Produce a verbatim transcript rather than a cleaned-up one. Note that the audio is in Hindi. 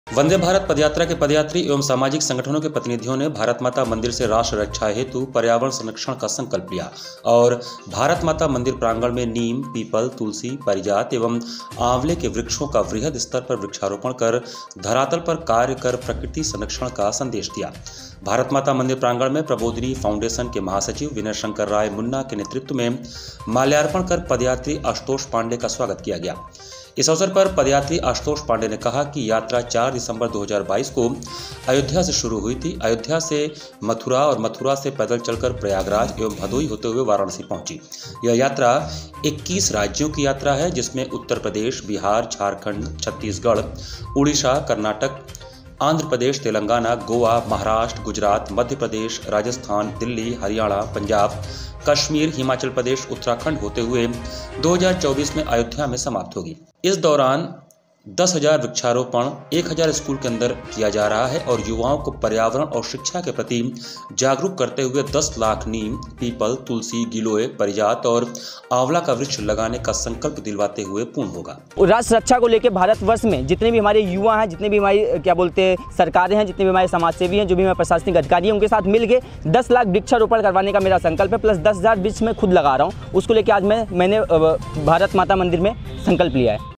वंदे भारत पदयात्रा के पदयात्री एवं सामाजिक संगठनों के प्रतिनिधियों ने भारत माता मंदिर से राष्ट्र रक्षा हेतु पर्यावरण संरक्षण का संकल्प लिया और भारत माता मंदिर प्रांगण में नीम, पीपल, तुलसी, पारिजात एवं आंवले के वृक्षों का वृहद स्तर पर वृक्षारोपण कर धरातल पर कार्य कर प्रकृति संरक्षण का संदेश दिया। भारत माता मंदिर प्रांगण में प्रबोधिनी फाउंडेशन के महासचिव विनय शंकर राय मुन्ना के नेतृत्व में माल्यार्पण कर पदयात्री आशुतोष पांडे का स्वागत किया गया। इस अवसर पर पदयात्री आशुतोष पांडे ने कहा कि यात्रा चार दिसंबर दो हज़ार बाईस को अयोध्या से शुरू हुई थी। अयोध्या से मथुरा और मथुरा से पैदल चलकर प्रयागराज एवं भदोही होते हुए वाराणसी पहुंची। यह यात्रा इक्कीस राज्यों की यात्रा है, जिसमें उत्तर प्रदेश, बिहार, झारखंड, छत्तीसगढ़, उड़ीसा, कर्नाटक, आंध्र प्रदेश, तेलंगाना, गोवा, महाराष्ट्र, गुजरात, मध्य प्रदेश, राजस्थान, दिल्ली, हरियाणा, पंजाब, कश्मीर, हिमाचल प्रदेश, उत्तराखंड होते हुए दो हज़ार चौबीस में अयोध्या में समाप्त होगी। इस दौरान दस हज़ार वृक्षारोपण एक हज़ार स्कूल के अंदर किया जा रहा है और युवाओं को पर्यावरण और शिक्षा के प्रति जागरूक करते हुए दस लाख नीम, पीपल, तुलसी, गिलोय, परिजात और आंवला का वृक्ष लगाने का संकल्प दिलवाते हुए पूर्ण होगा। राष्ट्र रक्षा को लेकर भारतवर्ष में जितने भी हमारे युवा हैं, जितने भी हमारी क्या बोलते हैं सरकारें हैं, जितने भी हमारे समाज सेवी हैं, जो भी हमारे प्रशासनिक अधिकारी हैं, उनके साथ मिलकर दस लाख वृक्षारोपण करवाने का मेरा संकल्प है। प्लस दस हज़ार वृक्ष मैं खुद लगा रहा हूँ। उसको लेकर आज मैं मैंने भारत माता मंदिर में संकल्प लिया है।